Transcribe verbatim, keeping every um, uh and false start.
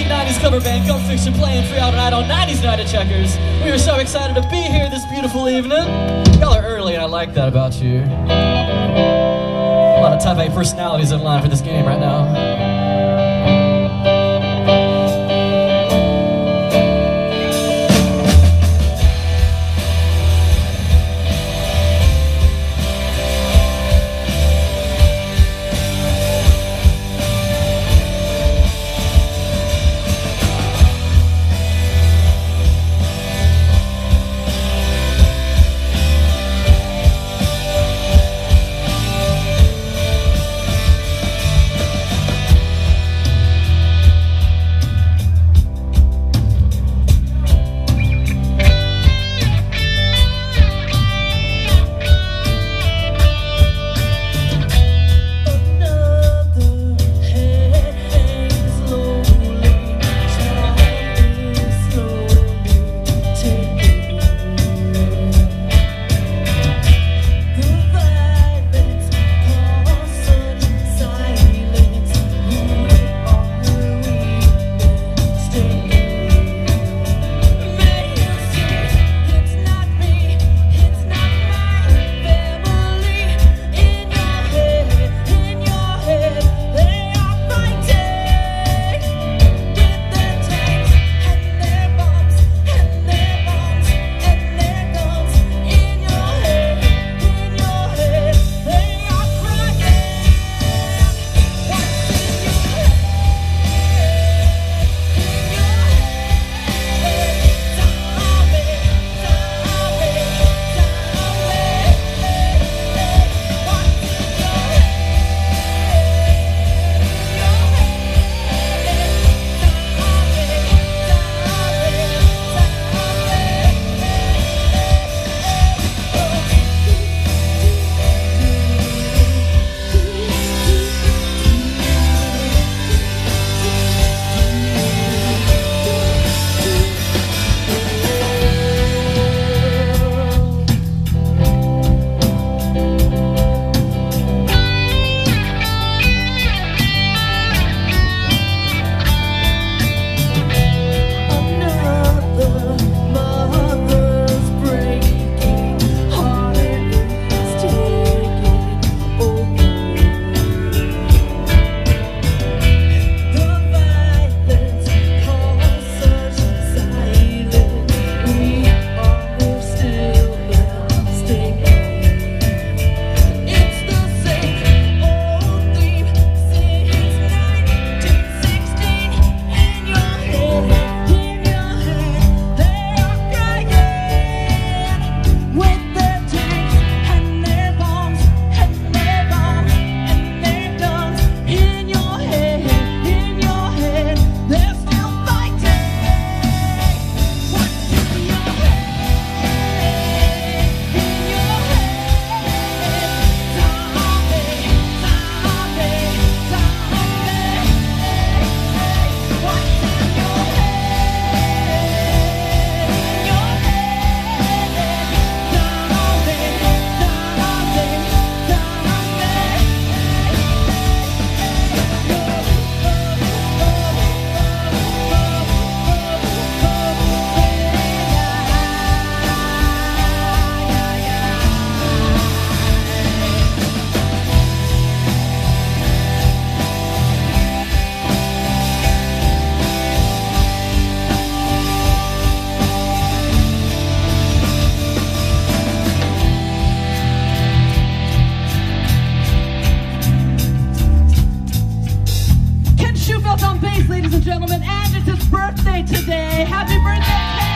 nineties cover band GUMP FICTION playing for y'all tonight on nineties Night at Checkers. We are so excited to be here this beautiful evening. Y'all are early and I like that about you. A lot of type A personalities in line for this game right now. Ladies and gentlemen, and it's his birthday today. Happy birthday, Ken!